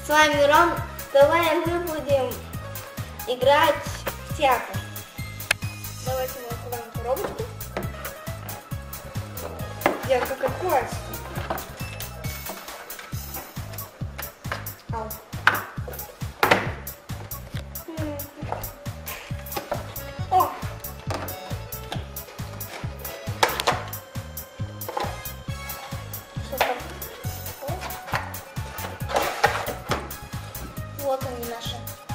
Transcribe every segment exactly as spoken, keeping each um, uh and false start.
С вами Ром. Давай мы будем играть в театр. Давайте мы откроем коробочку. Я как откроется. Ау. О! Что там? Вот они наши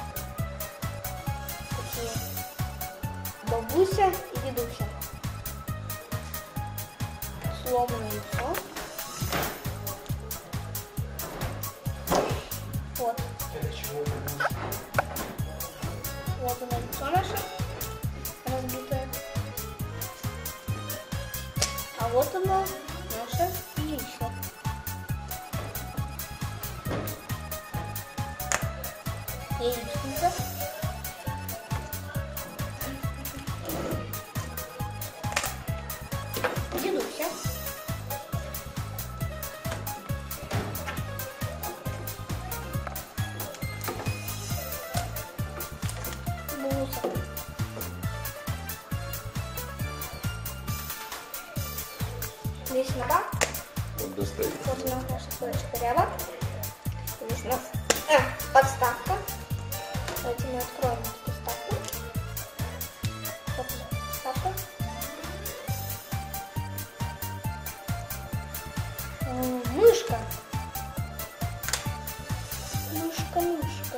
такие бабуся и дедуся. Сломанное яйцо. Вот. Вот оно яйцо наше разбитое. А вот оно наше яйцо. Яичница. Дедуся. Бабуся. Здесь нога. Вот достает. Вот у нас наша курочка ряба. Здесь у нас э, подставка. Давайте мы откроем эту подставку. Вот подставка. Мышка. Мышка, мышка.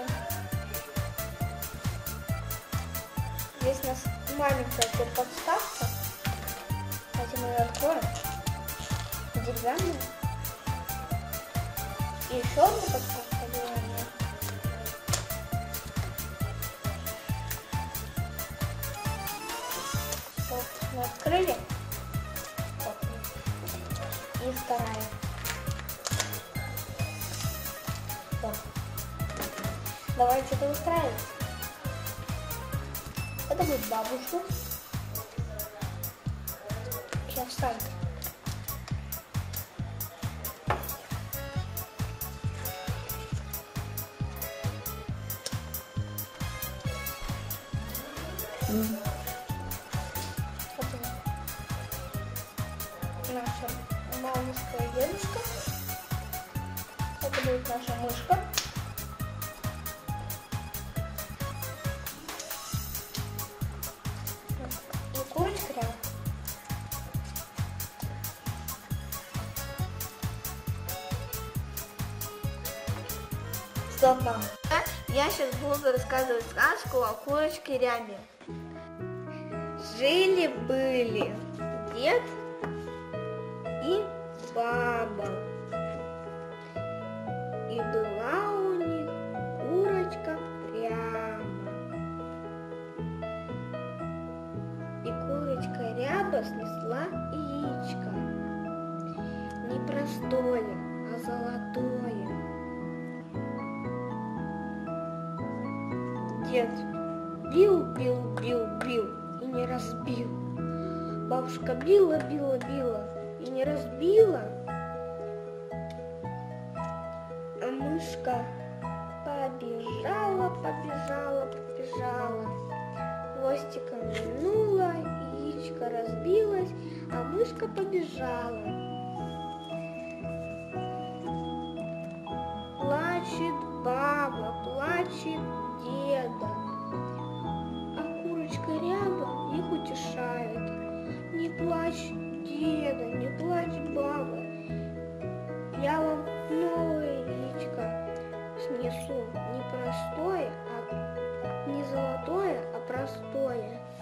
Здесь у нас маленькая подставка. Давайте мы ее откроем. Деревянная. И еще одна подставка деревянная. Вот, мы открыли. Вот. И вторая. Вот. Давайте это устраивать. Это будет бабушка. Сейчас встанет. Mm. Вот она. Наша мамушка и дедушка. Это будет наша мышка. И курочка рядом. Стоп, мама. Я сейчас буду рассказывать сказку о курочке рябе. Жили-были дед и баба. И была у них курочка ряба. И курочка ряба снесла яичко. Не простое, а золотое. Дед бил, бил, бил, бил и не разбил. Бабушка била, била, била и не разбила. А мышка побежала, побежала, побежала. Хвостиком вильнула, яичко разбилось, а мышка побежала. Плачет баба, плачет деда, а курочка ряба их утешает. Не плачь, деда, не плачь, баба, я вам новое яичко снесу, не простое, а не золотое, а простое.